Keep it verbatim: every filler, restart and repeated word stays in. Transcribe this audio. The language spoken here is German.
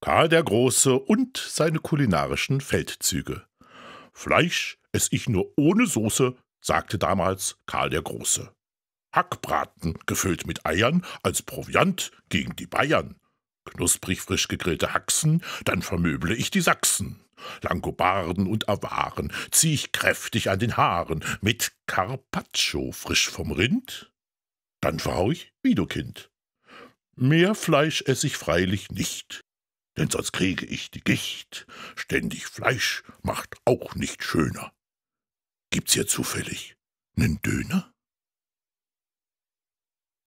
Karl der Große und seine kulinarischen Feldzüge. »Fleisch ess ich nur ohne Soße«, sagte damals Karl der Große. »Hackbraten, gefüllt mit Eiern, als Proviant gegen die Bayern. Knusprig frisch gegrillte Haxen, dann vermöble ich die Sachsen. Langobarden und Awaren zieh ich kräftig an den Haaren, mit Carpaccio frisch vom Rind. Dann verhau ich Widukind. Mehr Fleisch ess ich freilich nicht, denn sonst kriege ich die Gicht. Ständig Fleisch macht auch nicht schöner. Gibt's hier zufällig nen Döner?«